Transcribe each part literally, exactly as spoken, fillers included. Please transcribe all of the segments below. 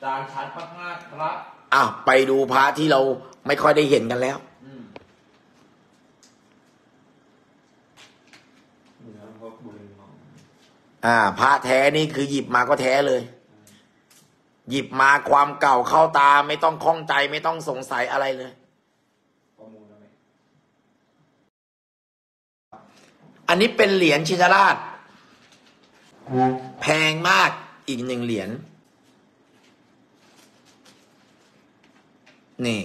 จานชัดมากๆครับอ่ะไปดูพระที่เราไม่ค่อยได้เห็นกันแล้วอ่าพระแท้นี่คือหยิบมาก็แท้เลยหยิบมาความเก่าเข้าตาไม่ต้องข้องใจไม่ต้องสงสัยอะไรเลยอันนี้เป็นเหรียญชินราชแพงมากอีกหนึ่งเหรียญนี่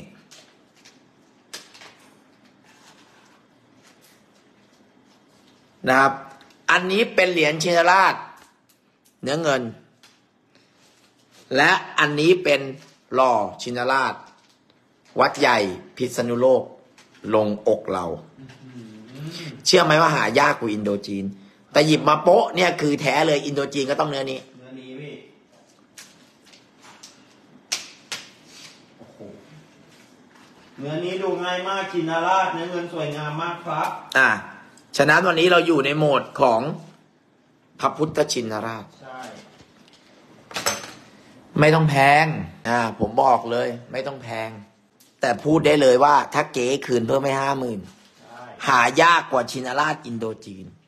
นะครับอันนี้เป็นเหรียญชินราชเนื้อเงินและอันนี้เป็นหล่อชินราชวัดใหญ่พิษณุโลกลงอกเราเชื่อไหมว่าหายากกว่าอินโดจีนแต่หยิบมาโป๊ะเนี่ยคือแท้เลยอินโดจีนก็ต้องเนื้อนี้เนื้อนี้พี่โอ้โหเนื้อนี้ดูง่ายมากชินราชเนื้อเงินสวยงามมากครับอ่ะฉะนั้นวันนี้เราอยู่ในโหมดของพระพุทธชินราชใช่ไม่ต้องแพงอ่าผมบอกเลยไม่ต้องแพงแต่พูดได้เลยว่าถ้าเก๋คืนเพิ่มไม่ห้าหมื่นหายากกว่าชินราชอินโดจีน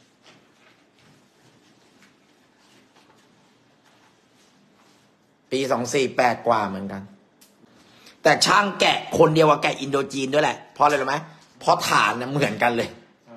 ปีสองสี่แปดกว่าเหมือนกันแต่ช่างแกะคนเดียวกับแกะอินโดจีนด้วยแหละเพราะอะไรรู้ไหมเพราะฐานนะเหมือนกันเลย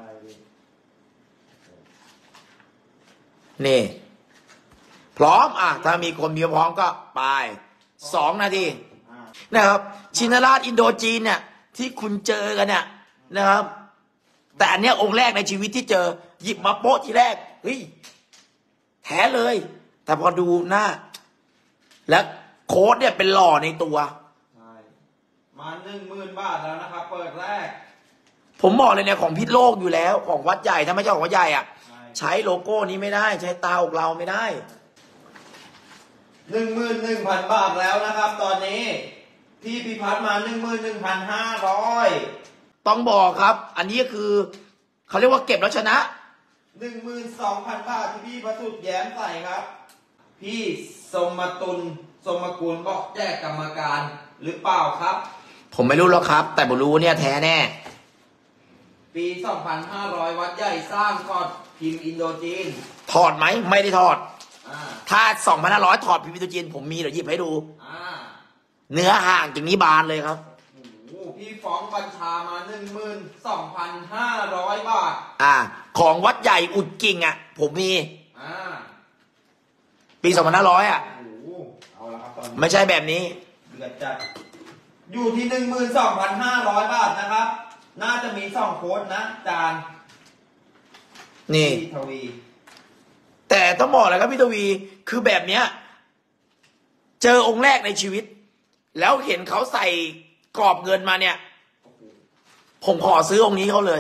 นี่พร้อมอ่ะถ้ามีคนมีพร้อมก็ไปสองนาทีนะครับชินราชอินโดจีนเนี่ยที่คุณเจอกันเนี่ยนะครับแต่อันเนี้ยองค์แรกในชีวิตที่เจอหยิบมาโป๊ะทีแรกเฮ้ยแท้เลยแต่พอดูหน้าแล้วโค้ดเนี่ยเป็นหล่อในตัวใช่มาหนึ่งหมื่นบาทแล้วนะครับเปิดแรกผมบอกเลยเนี่ยของพิษโลกอยู่แล้วของวัดใหญ่ถ้าไม่ใช่ของวัดใหญ่อ่ะใช้โลโก้นี้ไม่ได้ใช้ตาอกเราไม่ได้หนึ่งหมื่นหนึ่งพันบาทแล้วนะครับตอนนี้พี่พิพัฒน์มาหนึ่งหมื่นหนึ่งพันห้าร้อยต้องบอกครับอันนี้คือเขาเรียกว่าเก็บแล้วชนะหนึ่งหมื่นสองพันบาทที่พี่ประสุทธิ์แย้มใส่ครับพี่สมตุลสมกุลบอกแจกกรรมการหรือเปล่าครับผมไม่รู้แล้วครับแต่ผมรู้เนี่ยแท้แน่ปีสองพันห้าร้อยวัดใหญ่สร้างถอดพิมพ์อินโดจีนถอดไหมไม่ได้ถอดถ้าสองพันห้าร้อยถอดพิมพ์อินโดจีนผมมีเดี๋ยวหยิบให้ดูเนื้อห่างจากนี้บานเลยครับพี่ฟ้องบัญชามาหนึ่งหมื่นสองพันห้าร้อยบาทอ่าของวัดใหญ่อุดกิ่งอ่ะผมมีอ่าปีสองพันห้าร้อยอ่ะเอาละครับตอนนี้ไม่ใช่แบบนี้เดือดจัดอยู่ที่หนึ่งหมื่นสองพันห้าร้อยบาทนะครับน่าจะมีสองโค้ดนะจานนี่พี่ทวีแต่ต้องบอกเลยครับพี่ทวีคือแบบเนี้ยเจอองค์แรกในชีวิตแล้วเห็นเขาใส่กรอบเงินมาเนี่ยผมขอซื้อองค์นี้เขาเลย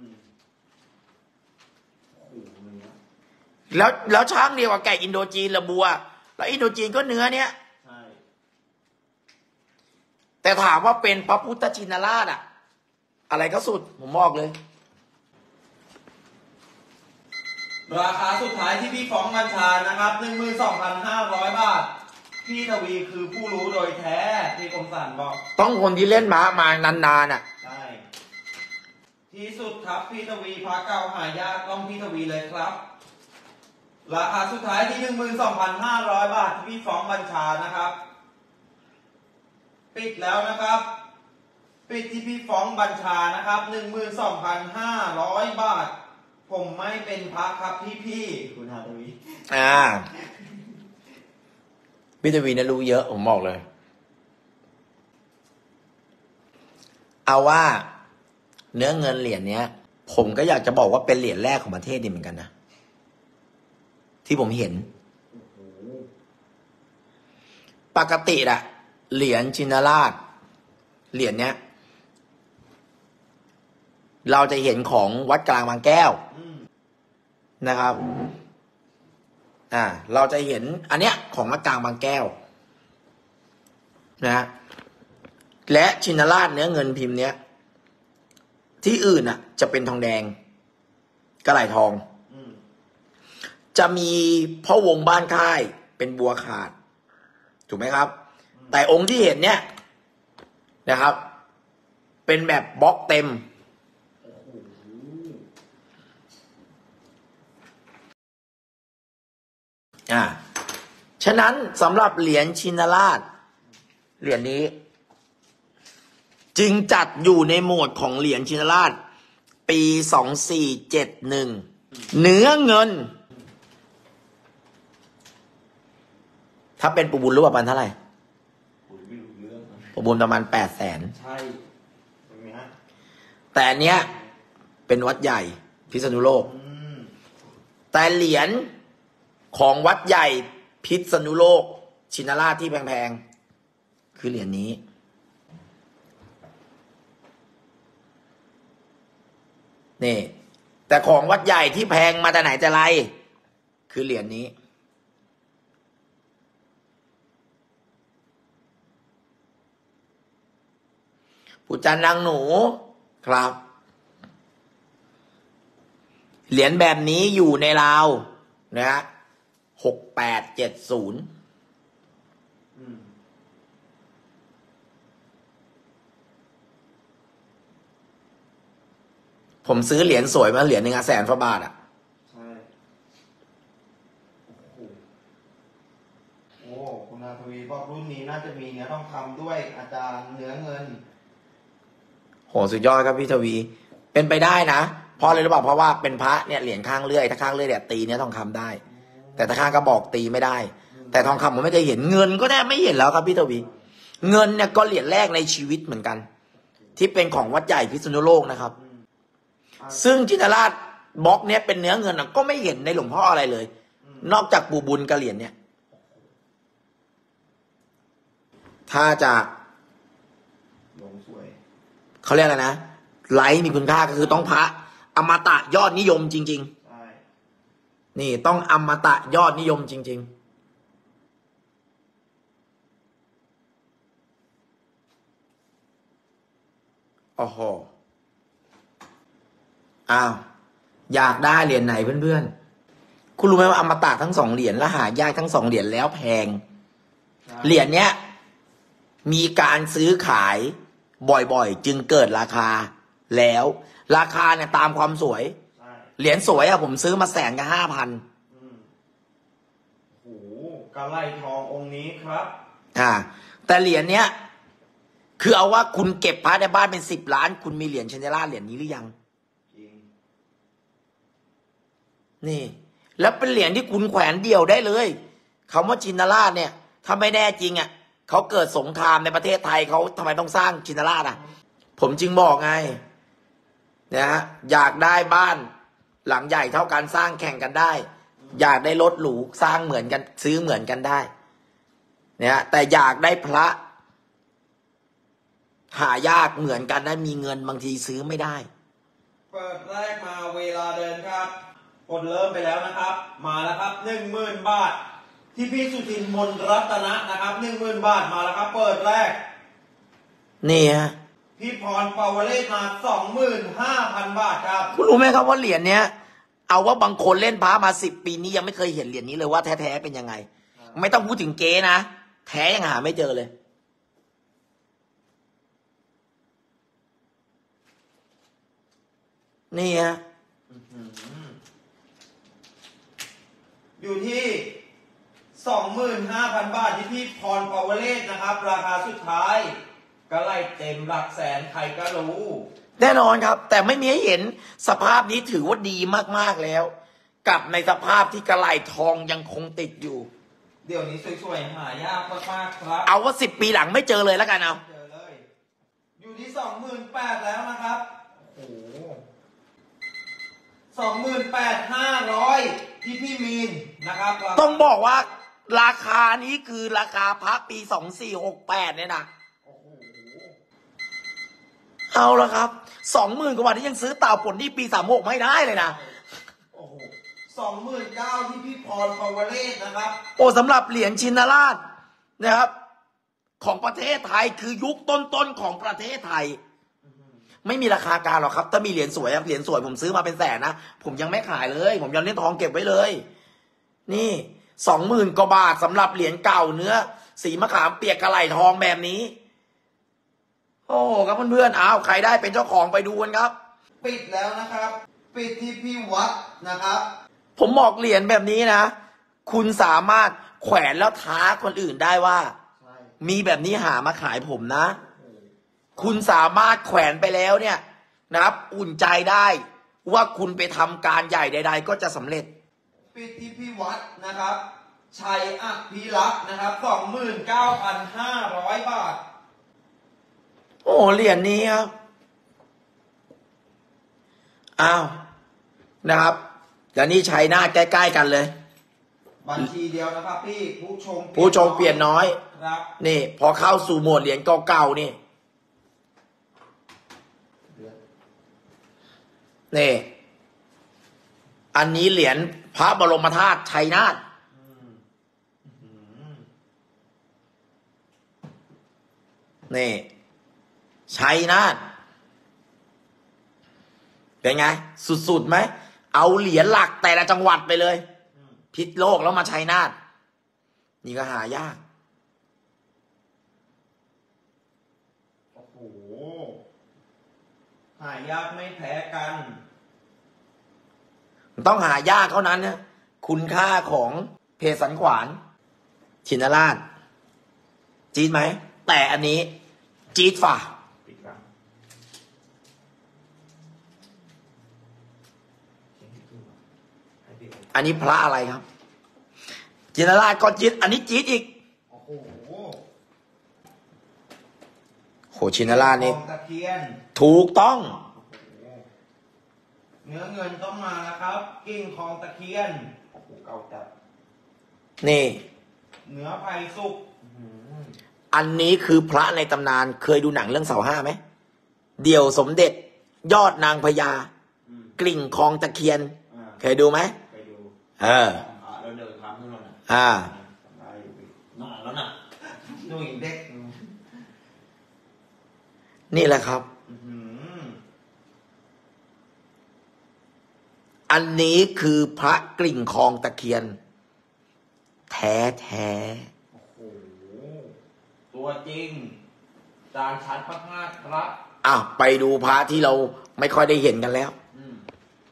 แล้วแล้วช้างเดียวกับไก่อินโดจีนละบัวแล้วอินโดจีนก็เนื้อเนี้ยแต่ถามว่าเป็นพระพุทธชินราชอะอะไรก็สุดผมบอกเลยราคาสุดท้ายที่พี่ฟ้องบัญชานะครับหนึ่งหมื่นสองพันห้าร้อยบาทพี่ทวีคือผู้รู้โดยแท้พี่คมสันบอกต้องคนที่เล่นม้ามานานๆอ่ะใช่ที่สุดครับพี่ทวีพระเก่าหายากต้องพี่ทวีเลยครับราคาสุดท้ายที่หนึ่งหมื่นสองพันห้าร้อยบาทที่พี่ฟ้องบัญชานะครับปิดแล้วนะครับปิดที่พี่ฟ้องบัญชานะครับหนึ่งหมื่นสองพันห้าร้อยบาทผมไม่เป็นพระครับพี่พี่คุณฮาทวีอ่าพี่ทวีนะรู้เยอะผมบอกเลยเอาว่าเนื้อเงินเหรียญเนี้ยผมก็อยากจะบอกว่าเป็นเหรียญแรกของประเทศนี่เหมือนกันนะที่ผมเห็นปกติอะเหรียญชินราชเหรียญเนี้ยเราจะเห็นของวัดกลางบางแก้วนะครับอ่าเราจะเห็นอันเนี้ยของวัดกลางบางแก้วนะฮะและชินราชเนื้อเงินพิมพ์เนี้ยที่อื่นอ่ะจะเป็นทองแดงกระไหล่ทองจะมีพ่อวงบ้านค่ายเป็นบัวขาดถูกไหมครับ แต่องค์ที่เห็นเนี่ยนะครับ เป็นแบบบล็อกเต็มอ่าฉะนั้นสำหรับเหรียญชินราชเหรียญนี้ จึงจัดอยู่ในโหมดของเหรียญชินราชปีสองสี่เจ็ดหนึ่งเนื้อเงิน ถ้าเป็นปูบุญรู้ประมาณเท่าไหร่ปูบุญประมาณแปดแสนใช่ตรงนี้ฮะแต่อันเนี้ยเป็นวัดใหญ่พิษณุโลกแต่เหรียญของวัดใหญ่พิษณุโลกชินราชที่แพงๆคือเหรียญนี้นี่แต่ของวัดใหญ่ที่แพงมาแต่ไหนแต่ไรคือเหรียญนี้ปู่จันนางหนูครับเหรียญแบบนี้อยู่ในราวนะฮะหกแปดเจ็ดศูนย์ผมซื้อเหรียญสวยมาเหรียญหนึ่งแสนพระบาทอ่ะใช่โอ้โหคุณอาทวีบอกรุ่นนี้น่าจะมีเนื้อทองคำด้วยอาจารย์เนื้อเงินโหสุดยอดครับพี่ทวีเป็นไปได้นะเพราะอะไรรู้ป่ะเพราะว่าเป็นพระเนี่ยเหรียญข้างเลื่อยถ้าข้างเลื่อยเนี่ยตีเนื้อทองคำได้แต่ถ้าข้างกระบอกตีไม่ได้แต่ทองคำผมไม่เคยเห็นเงินก็แทบไม่เห็นแล้วครับพี่ทวีเงินเนี่ยก็เหรียญแรกในชีวิตเหมือนกันที่เป็นของวัดใหญ่พิษณุโลกนะครับซึ่งจินตราชบล็อกเนี้ยเป็นเนื้อเงินก็ไม่เห็นในหลวงพ่ออะไรเลยนอกจากปู่บุญกระเหรียญเนี่ยถ้าจะลงสวยเขาเรียกอะไรนะไลท์มีคุณค่าก็คือต้องพระอมตะยอดนิยมจริงๆนี่ต้องอมตะยอดนิยมจริงๆโอ้โหอ้าวอยากได้เหรียญไหนเพื่อนๆคุณรู้ไหมว่าอมตะทั้งสองเหรียญและหายากทั้งสองเหรียญแล้วแพงเหรียญเนี้ยมีการซื้อขายบ่อยๆจึงเกิดราคาแล้วราคาเนี่ยตามความสวยเหรียญสวยอะผมซื้อมาแสนกับห้าพันโอ้โหกระไลทององค์นี้ครับอ่าแต่เหรียญเนี้ยคือเอาว่าคุณเก็บพระในบ้านเป็นสิบล้านคุณมีเหรียญชินราชเหรียญนี้หรือยังนี่แล้วเป็นเหรียญที่คุณแขวนเดี่ยวได้เลยคำว่าชินราชเนี่ยถ้าไม่แน่จริงอ่ะเขาเกิดสงครามในประเทศไทยเขาทำไมต้องสร้างชินราชอ่ะผมจึงบอกไงนะฮะอยากได้บ้านหลังใหญ่เท่ากันสร้างแข่งกันได้อยากได้รถหรูสร้างเหมือนกันซื้อเหมือนกันได้เนี่ยแต่อยากได้พระหายากเหมือนกันนะมีเงินบางทีซื้อไม่ได้เปิดแรกมาเวลาเดินครับกดเริ่มไปแล้วนะครับมาแล้วครับหนึ่งหมื่นบาทที่พี่สุทินมนรัตนะนะครับหนึ่งหมื่นบาทมาแล้วครับเปิดแรกนี่ฮะพี่พรปาวเลศมาสองหมื่นห้าพันบาทครับคุณรู้ไหมครับว่าเหรียญเนี้ยเอาว่าบางคนเล่นพระมาสิบปีนี้ยังไม่เคยเห็นเหรียญนี้เลยว่าแท้ๆเป็นยังไงไม่ต้องพูดถึงเก๊นะแท้ยังหาไม่เจอเลยนี่ฮะอยู่ที่สองหมื่นห้าพันบาทที่พี่พรปาวเลศนะครับราคาสุดท้ายก็ไล่เต็มหลักแสนใครก็รู้แน่นอนครับแต่ไม่มีให้เห็นสภาพนี้ถือว่าดีมากๆแล้วกับในสภาพที่กระไหล่ทองยังคงติดอยู่เดี๋ยวนี้สวยๆหายากมากๆครับเอาว่าสิบปีหลังไม่เจอเลยแล้วกันเอาเจอเลยอยู่ที่สองหมื่นแปดแล้วนะครับโอ้โหสองหมื่นแปดห้าร้อยที่พี่มีนนะครับต้องบอกว่าราคานี้คือราคาพระปีสองสี่หกแปดเนี่ยนะเอาละครับสองหมื่นกว่าบาทที่ยังซื้อเต่าผลที่ปีสามหกไม่ได้เลยนะโอ้โหสองหมื่นเก้าที่พี่พรปาวเลศนะครับโอ้สำหรับเหรียญชินราชนะครับของประเทศไทยคือยุคต้นๆของประเทศไทยไม่มีราคากลางหรอกครับถ้ามีเหรียญสวยเหรียญสวยผมซื้อมาเป็นแสนนะผมยังไม่ขายเลยผมยังเล่นทองเก็บไว้เลยนี่สองหมื่นกว่าบาทสำหรับเหรียญเก่าเนื้อสีมะขามเปียกกระไหล่ทองแบบนี้ โอ้ครับเพื่อนๆอ้าวใครได้เป็นเจ้าของไปดูกันครับปิดแล้วนะครับ ปิดที่พี่วัดนะครับผมบอกเหรียญแบบนี้นะ คุณสามารถแขวนแล้วท้าคนอื่นได้ว่าใช่มีแบบนี้หามาขายผมนะ คุณสามารถแขวนไปแล้วเนี่ยนะครับ อุ่นใจได้ว่าคุณไปทำการใหญ่ใดๆก็จะสำเร็จปิดที่พี่วัดนะครับ ชัยอภิรักษ์นะครับสองหมื่นเก้าพันห้าร้อยบาทโอ้เหรียญนี้ครับอ้าวนะครับแล้วนี่ชัยนาทใกล้ๆกันเลยบัญชีเดียวนะครับพี่ผู้ชมผู้ชมเปลี่ยนน้อยครับนี่พอเข้าสู่โหมดเหรียญเก่าๆนี่นี่อันนี้เหรียญพระบรมธาตุชัยนาทนี่ชัยนาทเป็นไง สุดๆไหมเอาเหรียญหลักแต่ละจังหวัดไปเลย พิษโลกแล้วมาชัยนาทนี่ก็หายากโอ้โหหายากไม่แพ้กันต้องหายากเท่านั้นนะคุณค่าของเพศสันขวานชินราชจี๊ดไหมแต่อันนี้จี๊ดฝ่าอันนี้พระอะไรครับชินราชก็จี๊ดอันนี้จี๊ดอีกโอ้โหโหชินราชนี่ทองตะเคียนถูกต้องเนื้อเงินต้องมานะครับ กิ่งทองตะเคียนโอ้โหเก่าจัดนี่เนื้อไผ่สุกอันนี้คือพระในตำนานเคยดูหนังเรื่องเสาห้าไหมเดี่ยวสมเด็จ ยอดนางพญากลิ่งคลองตะเคียน เคยดูไหมไปดูเออแล้วเดินทางขึ้นมาน่ะอ่าได้อยู่นานแล้วน่ะดูอีกเด็กนี่แหละครับอื้อหืออันนี้คือพระกลิ่งคลองตะเคียน แท้แท้โอ้โหตัวจริงจานชัดมากๆครับอ่ะไปดูพระที่เราไม่ค่อยได้เห็นกันแล้วอืม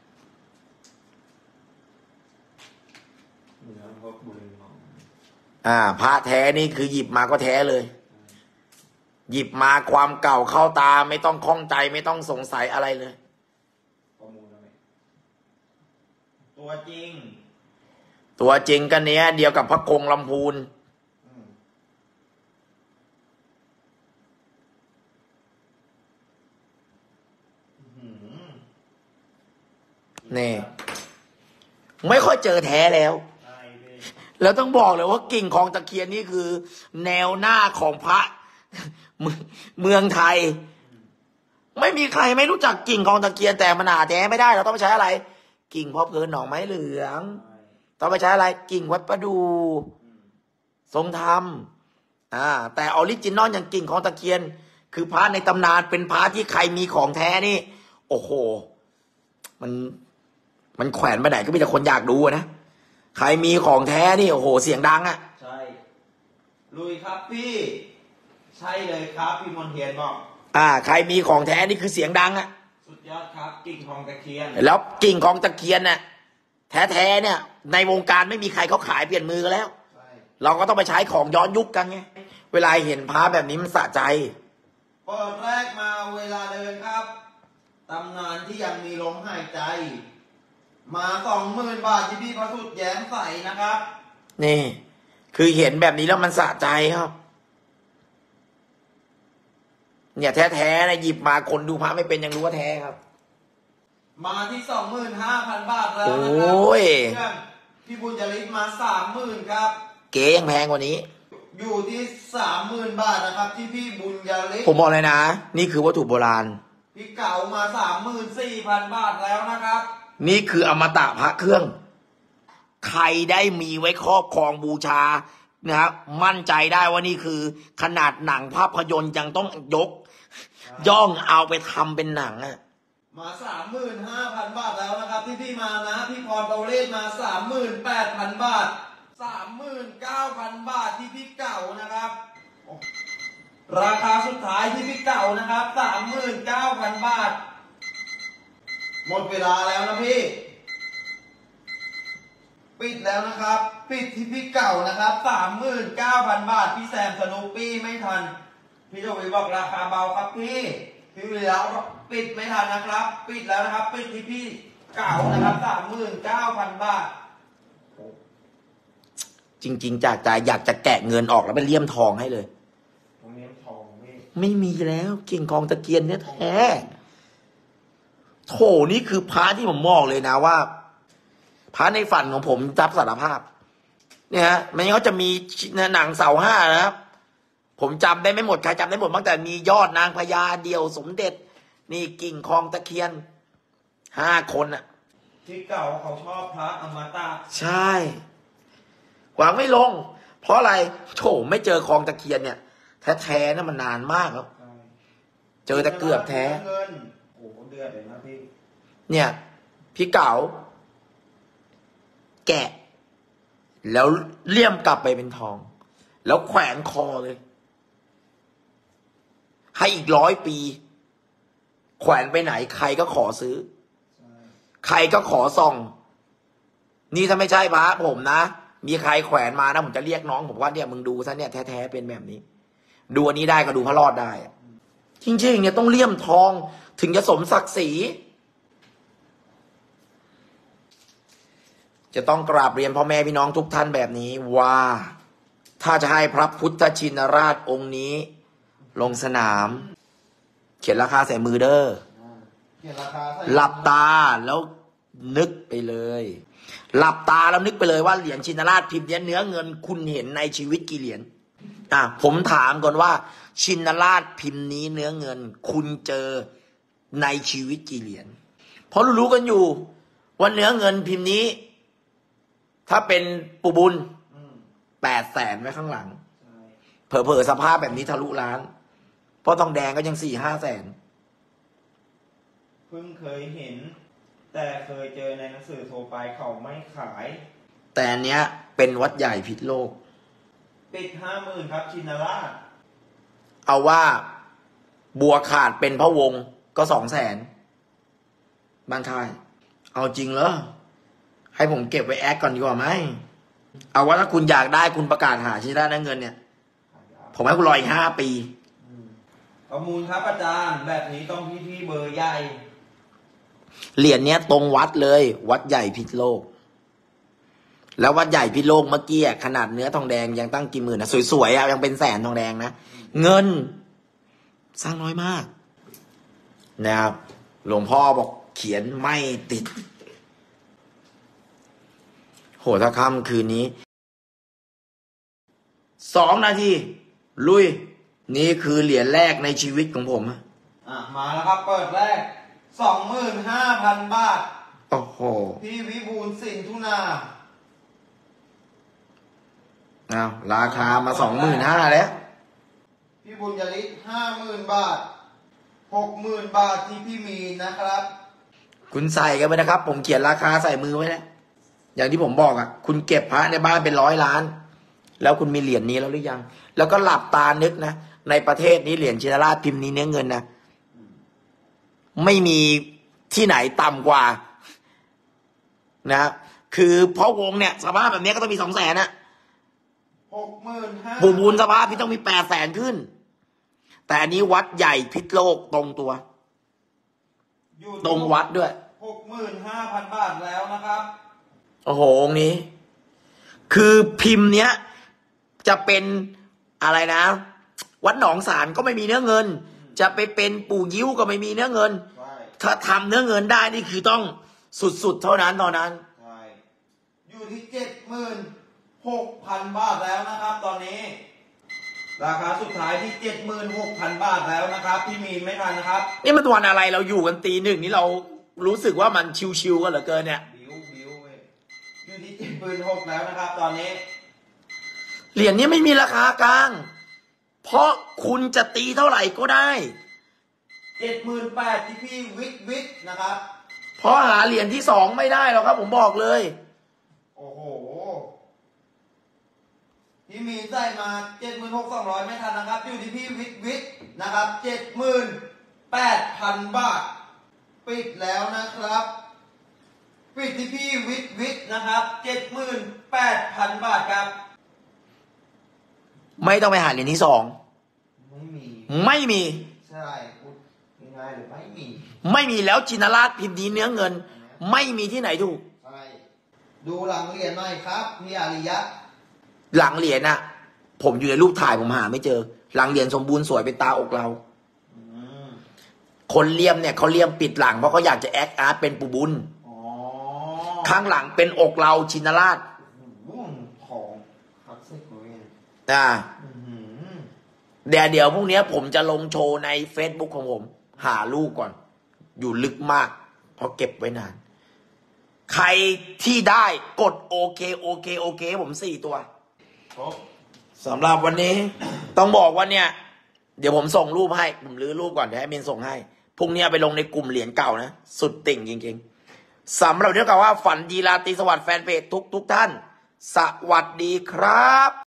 เนื้อพวกบุรีของอ่าพระแท้นี่คือหยิบมาก็แท้เลย หยิบมาความเก่าเข้าตาไม่ต้องข้องใจไม่ต้องสงสัยอะไรเลยประมูลแล้วไหมตัวจริงตัวจริงกันเนี้ยเดียวกับพระคงลำพูนอืมอื้อหือนี่ ไม่ค่อยเจอแท้แล้วใช่พี่แล้วต้องบอกเลยว่ากิ่งคลองตะเคียนนี่คือ แนวหน้าของพระ เมืองเมืองไทย ไม่มีใครไม่รู้จักกิ่งคลองตะเคียนแต่มันหาแท้ไม่ได้เราต้องไปใช้อะไร กิ่งพ่อเพลินหนองไม้เหลืองใช่ต้องไปใช้อะไร กิ่งวัดประดูอืมทรงธรรมอ่าแต่ออริจินอลอย่างกิ่งของตะเคียน คือพระในตำนานเป็นพระที่ใครมีของแท้นี่ โอ้โห มันมันแขวนไปไหนก็มีแต่คนอยากดูอะนะใครมีของแท้นี่โอ้โหเสียงดังอะใช่ ลุยครับพี่ ใช่เลยครับพี่มนเทียนบอกอ่า ใครมีของแท้นี่คือเสียงดังอะสุดยอดครับกิ่งทองตะเคียนแล้วกิ่งของตะเคียนเนี่ยแท้ๆเนี่ย ในวงการไม่มีใครเขาขายเปลี่ยนมือกันแล้วใช่เราก็ต้องไปใช้ของย้อนยุคกันไงเวลาเห็นพระแบบนี้มันสะใจเปิดแรกมาเวลาเดินครับ ตำนานที่ยังมีลมหายใจ มาสองหมื่นบาทที่พี่พระสุดแย้มใสนะครับนี่ คือเห็นแบบนี้แล้วมันสะใจครับ เนี่ยแท้ๆนะหยิบมาคนดูพระไม่เป็นยังรู้ว่าแท้ครับมาที่สองหมื่นห้าพันบาทแล้วโอนะครับ้ยเพื่อนพี่บุญจริตมาสามหมื่นครับเก๋ยังแพงกว่านี้อยู่ที่สามหมื่นบาทนะครับ ที่พี่บุญยริตผมบอกเลยนะ นี่คือวัตถุโบราณพี่เก่ามาสามหมื่นสี่พันบาทแล้วนะครับนี่คืออมตะพระเครื่อง ใครได้มีไว้ครอบครองบูชานะครับมั่นใจได้ว่านี่คือ ขนาดหนังภาพยนตร์ยังต้องยก ย่องเอาไปทำเป็นหนังอะมาสามหมื่นห้าพันบาทแล้วนะครับ ที่พี่มานะ พี่พรเปาเลศมาสามหมื่นแปดพันบาทสามหมื่นเก้าพันบาทที่พี่เก่านะครับราคาสุดท้ายที่พี่เก่านะครับสามหมื่นเก้าพันบาทหมดเวลาแล้วนะพี่ปิดแล้วนะครับปิดที่พี่เก่านะครับสามหมื่นเก้าพันบาทพี่แซมสนุปปี้ไม่ทันพี่ทวีบอกราคาเบาครับพี่พี่วีแล้วปิดไม่ทันนะครับปิดแล้วนะครับปิดที่พี่เก่านะครับสามหมื่นเก้าพันบาทจริงๆจากใจอยากจะแกะเงินออกแล้วไปเลี่ยมทองให้เลยผมเลี่ยมทองไม่ไม่มีแล้วกิ่งกองตะเกียนเนี่ยแท้โถนี่คือพระที่ผมมองเลยนะว่าพระในฝันของผมรับสารภาพเนี่ยฮะมันก็จะมีหนังเสาห้านะครับผมจำได้ไม่หมดใครจำได้หมดบ้างแต่มียอดนางพญาเดียวสมเด็จนี่กิ่งคองตะเคียนห้าคนอะที่เก่าเขาชอบพระอมตะใช่วางไม่ลงเพราะอะไรโถไม่เจอคลองตะเคียนเนี่ยแท้ๆนะมันนานมากครับเจอแต่เกือบแท้เงินโอ้เดือดเลยนะพี่เนี่ยพี่เก๋าแกะแล้วเลี่ยมกลับไปเป็นทองแล้วแขวนคอเลยให้อีกร้อยปีแขวนไปไหนใครก็ขอซื้อใครก็ขอส่องนี่ถ้าไม่ใช่พระผมนะมีใครแขวนมานะผมจะเรียกน้องผมว่าเนี่ยมึงดูซะเนี่ยแท้ๆเป็นแบบนี้ดูอันนี้ได้ก็ดูพระรอดได้จริงๆเนี่ยต้องเลี่ยมทองถึงจะสมศักดิ์ศรีจะต้องกราบเรียนพ่อแม่พี่น้องทุกท่านแบบนี้ว่าถ้าจะให้พระพุทธชินราชองค์นี้ลงสนามเขียนราคาใส่มือเด้อหลับตาแล้วนึกไปเลยหลับตาแล้วนึกไปเลยว่าเหรียญชินราชพิมพ์เนี้ยเนื้อเงินคุณเห็นในชีวิตกี่เหรียญอ่ะผมถามก่อนว่าชินราชพิมพ์นี้เนื้อเงินคุณเจอในชีวิตกี่เหรียญเพราะรู้ๆกันอยู่ว่าเนื้อเงินพิมพ์นี้ถ้าเป็นปูบุญแปดแสนไว้ข้างหลังเผลอๆสภาพแบบนี้ทะลุล้านเพราะทองแดงก็ยังสี่ห้าแสนเพิ่งเคยเห็นแต่เคยเจอในหนังสือโทรไปเขาไม่ขายแต่อันเนี้ยเป็นวัดใหญ่พิษโลกปิดห้าหมื่นครับชินราชเอาว่าบัวขาดเป็นพระวงศ์ก็สองแสนบางค่ายเอาจริงเหรอให้ผมเก็บไว้แอคก่อนดีกว่าไหมเอาว่าถ้าคุณอยากได้คุณประกาศหาชินราชเงินเนี่ยผมให้คุณรออีกห้าปีประมูลครับอาจารย์แบบนี้ต้องพี่พี่เบอร์ใหญ่เหรียญเนี้ยตรงวัดเลยวัดใหญ่พิษโลกแล้ววัดใหญ่พิษโลกเมื่อกี้ขนาดเนื้อทองแดงยังตั้งกี่หมื่นนะสวยๆอ่ะยังเป็นแสนทองแดงนะเงินสร้างน้อยมากนะครับหลวงพ่อบอกเขียนไม่ติดโหถ้าค่ำคืนนี้สองนาทีลุยนี่คือเหรียญแรกในชีวิตของผมอ่ะมาแล้วครับเปิดแรกสองหมื่นห้าพันบาทโอ้โหพี่วิบูลย์สินธุนาเอาราคามาสองหมื่นห้าแล้วพี่บุญยฤทธิ์ห้าหมื่นบาทหกหมื่นบาทที่พี่มีนะครับคุณใส่กันไปนะครับผมเขียนราคาใส่มือไว้แล้วอย่างที่ผมบอกอ่ะคุณเก็บพระในบ้านเป็นร้อยล้านแล้วคุณมีเหรียญนี้แล้วหรือยังแล้วก็หลับตานึกนะในประเทศนี้เหรียญชินราชพิมพ์นี้เนื้อเงินนะไม่มีที่ไหนต่ำกว่านะคือเพราะวงเนี่ยสภาพแบบนี้ก็ต้องมีสองแสนนะหกหมื่นห้าปูบูนสภาพพี่ต้องมีแปดแสนขึ้นแต่อันนี้วัดใหญ่พิษโลกตรงตัวตรงวัดด้วยหกหมื่นห้าพันบาทแล้วนะครับโอ้โหองค์นี้คือพิมพ์เนี้ยจะเป็นอะไรนะวัดหนองสารก็ไม่มีเนื้อเงินจะไปเป็นปู่ยิ้วก็ไม่มีเนื้อเงินถ้าทำเนื้อเงินได้นี่คือต้องสุดๆเท่านั้นตอนนั้นอยู่ที่เจ็ดหมื่นหกพันบาทแล้วนะครับตอนนี้ราคาสุดท้ายที่เจ็ดหมื่นหกพันบาทแล้วนะครับที่มีไม่ทันนะครับนี่มันวันอะไรเราอยู่กันตีหนึ่งนี่เรารู้สึกว่ามันชิวๆกันเหลือเกินเนี่ยบิวบิวอยู่ที่เจ็ดหมื่นหกแล้วนะครับตอนนี้เหรียญนี้ไม่มีราคากลางเพราะคุณจะตีเท่าไหร่ก็ได้เจ็ดหมื่นแปดที่พี่วิกวิกนะครับเพราะหาเหรียญที่สองไม่ได้หรอกครับผมบอกเลยโอ้โหพี่มีใส่มาเจ็ดหมื่นหกสองร้อยไม่ทันนะครับ อยู่ที่พี่วิทย์วิทย์นะครับเจ็ดหมื่นแปดพันบาทปิดแล้วนะครับปิดที่พี่วิทย์วิทย์นะครับเจ็ดหมื่นแปดพันบาทครับไม่ต้องไปหาเหรียญที่สองไม่มีไม่มีใช่พูดง่ายๆเลยไม่มีไม่มีแล้วจินราชพิมพ์นี้เนื้อเงิน ไม่มีที่ไหนถูกใช่ดูหลังเหรียญหน่อยครับมีอาริยะหลังเหรียญน่ะ ผมอยู่ในรูปถ่ายผมหาไม่เจอ หลังเหรียญสมบูรณ์สวยเป็นตาอกเราอืมคนเลี่ยมเนี่ยเขาเลี่ยมปิดหลังเพราะเขาอยากจะแอคอาร์ตเป็นปูบุญอ๋อข้างหลังเป็นอกเราชินราชโอ้โหของคลาสสิกเลยอ่าอื้อหือเดี๋ยวเดี๋ยวพรุ่งนี้ผมจะลงโชว์ใน Facebook ของผม หาลูกก่อน อยู่ลึกมาก เพราะเก็บไว้นาน ใครที่ได้กดโอเคโอเคโอเคให้ผมสี่ตัวครบสำหรับวันนี้ ต้องบอกว่าเนี่ย เดี๋ยวผมส่งรูปให้ ผมรื้อรูปก่อนเดี๋ยวให้เมนส่งให้พรุ่งนี้เอาไปลงในกลุ่มเหรียญเก่านะ สุดติ่งจริงๆสำหรับเรื่องกับว่าฝันดีราตรีสวัสดิ์แฟนเพจทุกทุกท่าน สวัสดีครับ